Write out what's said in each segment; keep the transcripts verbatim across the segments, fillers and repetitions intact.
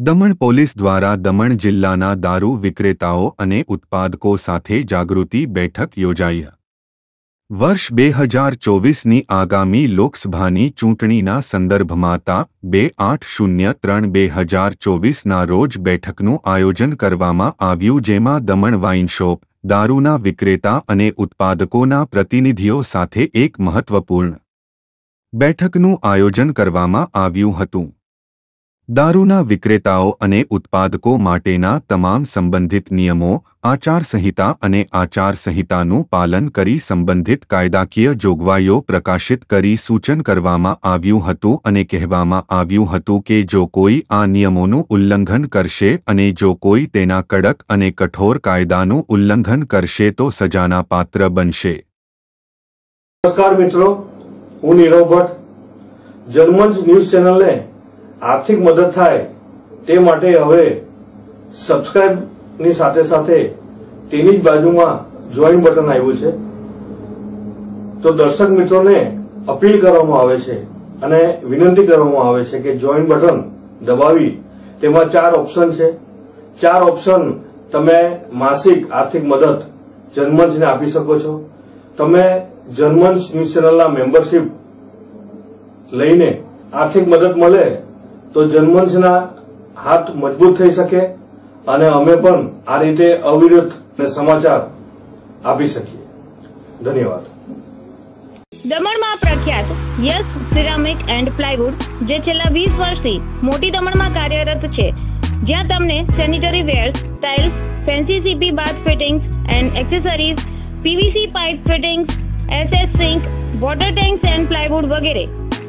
Daman police દ્વારા દમણ જિલ્લાના દારૂ વિક્રેતાઓ અને ઉત્પાદકો સાથે જાગૃતિ બેઠક યોજાઈ। વર્ષ બે હજાર ચોવીસની આગામી લોકસભાની ચૂંટણીના સંદર્ભમાં તા બે આઠ શૂન્ય ત્રણ બે હજાર ચોવીસના રોજ બેઠકનું આયોજન કરવામાં આવ્યું, જેમાં દમણ વાઇન શોપ, દારૂના વિક્રેતા અને ઉત્પાદકોના પ્રતિનિધિઓ સાથે એક મહત્વપૂર્ણ બેઠકનું આયોજન કરવામાં આવ્યું હતું। દારૂના વિક્રેતાઓ અને ઉત્પાદકો માટેના તમામ સંબંધિત નિયમો, આચારસંહિતા અને આચારસંહિતાનું પાલન કરી સંબંધિત કાયદાકીય જોગવાઈઓ પ્રકાશિત કરી સૂચન કરવામાં આવ્યું હતું અને કહેવામાં આવ્યું હતું કે જો કોઈ આ નિયમોનું ઉલ્લંઘન કરશે અને જો કોઈ તેના કડક અને કઠોર કાયદાનું ઉલ્લંઘન કરશે તો સજાના પાત્ર બનશે। નમસ્કાર મિત્રો, હું નીરવ ભટ્ટ। જનમંચ ન્યૂઝ ચેનલને આર્થિક મદદ થાય તે માટે હવે સબસ્ક્રાઇબ ની સાથે સાથે તેની જ બાજુમાં જોઈન બટન આવ્યું છે, તો દર્શક મિત્રોને અપીલ કરવામાં આવે છે અને વિનંતી કરવામાં આવે છે કે જોઈન બટન દબાવી તેમાં ચાર ઓપ્શન છે। ચાર ઓપ્શન તમે માસિક આર્થિક મદદ જનમંચને આપી શકો છો। તમે જનમંચ ન્યૂઝ ચેનલના મેમ્બરશીપ લઈને આર્થિક મદદ મળે તો જનમંચના હાથ મજબૂત થઈ શકે અને અમે પણ આ રીતે અવિરત ને સમાચાર આપી શકીએ। ધન્યવાદ। દમણમાં પ્રખ્યાત યસ સિરામિક એન્ડ પ્લાયવુડ, જે છેલ્લા વીસ વર્ષથી મોટી દમણમાં કાર્યરત છે, જ્યાં તમને sanitary ware, tiles, fancy CP bath fittings and accessories, PVC pipe fittings, SS sink, water tanks and plywood વગેરે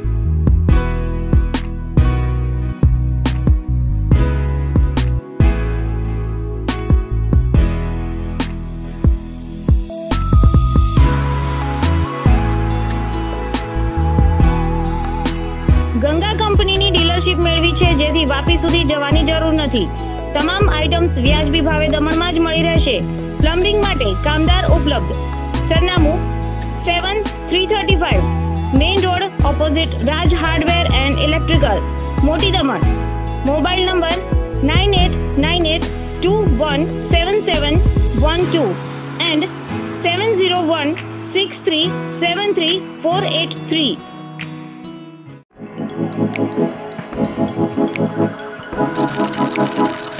ગંગા કંપનીની ડીલરશીપ મેળવી છે, જેથી વાપી સુધી જવાની જરૂર નથી। તમામ આઇટમ્સ વ્યાજબી ભાવે દમણમાં જ મળી રહેશે। પ્લમ્બિંગ માટે કામદાર ઉપલબ્ધ। સરનામું seven three thirty five main road, opposite Raj hardware and electrical, Moti Daman. Mobile number nine eight nine eight two one seven seven one two and seven zero one six three seven three four eight three. Thank you.